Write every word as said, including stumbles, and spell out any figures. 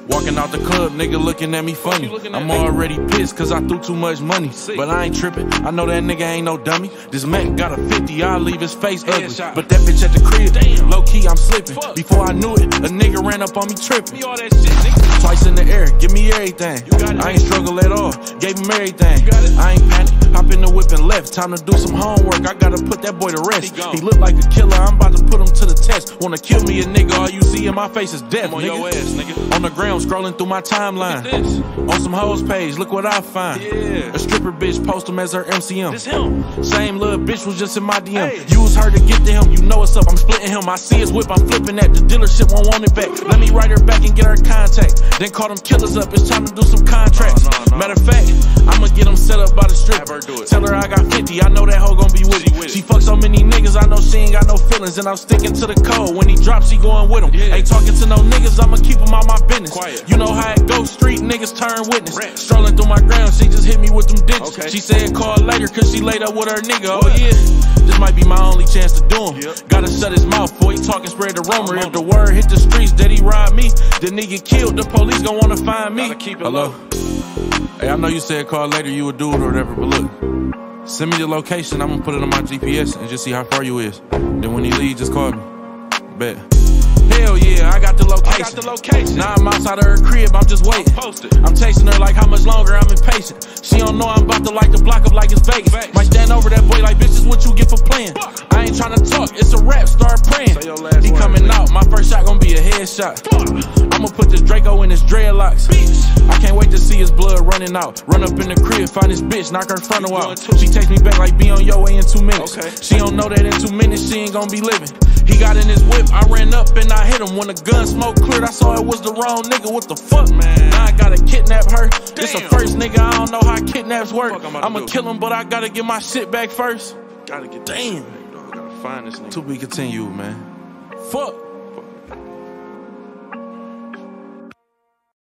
Walking out the club, nigga looking at me funny. I'm already pissed cause I threw too much money. But I ain't tripping, I know that nigga ain't no dummy. This Mac got a fifty, I'll leave his face ugly. But that bitch at the crib, low key I'm slipping. Before I knew it, a nigga ran up on me tripping. Twice in the air, give me everything. I ain't struggle at all, gave him everything. I ain't panic, hop in the whip and left. Time to do some homework, I gotta put that boy to rest. He look like a killer, I'm about to put him to the test. Wanna kill me a nigga, all you see in my face is death, nigga. On your ass, nigga. On the ground, scrolling through my timeline. On some hoes page, look what I find. Yeah. A stripper bitch post him as her M C M. This him. Same little bitch was just in my D M. Hey. Use her to get to him, you know what's up, I'm splitting him. I see his whip, I'm flipping that. The dealership won't want it back. Let me write her back and get her contact. Then call them killers up, it's time to do some contracts. No, no, no. Matter of fact, I'ma get them set up by the strip. Her do it. Tell her I got fifty, I know that hoe gon' be with it. She fuck so many niggas, I know she ain't got no feelings. And I'm sticking to the code, when he drops, she going with him. Yeah. Ain't talking to no niggas, I'ma keep him out my business. Quiet. You know how it goes, street niggas turn witness. Rat. Strolling through my ground, she just hit me with them digits. Okay. She said call later, cause she laid up with her nigga. What? Oh yeah, this might be my only chance to do him. Yep. Gotta shut his mouth before he talking, spread the rumor. If the word hit the streets that he robbed me, then he get killed, the police gon' wanna find me. Keep it Hello? Low. Hey, I know you said call later, you a dude or whatever, but look, send me the location, I'm gonna put it on my G P S and just see how far you is. Then when he leave, just call me. Bet. Hell yeah, I got the location. I got the location. Now I'm outside of her crib, I'm just waiting. I'm chasing her like how much longer, I'm impatient. She don't know I'm about to light the block up like it's Vegas. Vegas. Might stand over that boy like, bitch, this what you get for playing. Fuck. I ain't tryna talk, it's a rap, start praying. He coming word, out, my first shot gonna be a headshot. I'ma put this Draco in his dreadlocks. Bitch. I can't wait to see his blood running out. Run up in the crib, find his bitch, knock her frontal out. She takes me back like be on your way in two minutes. Okay. She don't know that in two minutes she ain't gonna be living. He got in his whip, I ran up and I hit him. When the gun smoke cleared, I saw it was the wrong nigga. What the fuck, man? Now I gotta kidnap her. Damn. This the first nigga, I don't know how kidnaps work. I'ma kill him, but I gotta get my shit back first. Gotta get Damn. Back, dog. Gotta find this nigga. To be continued, man. Fuck.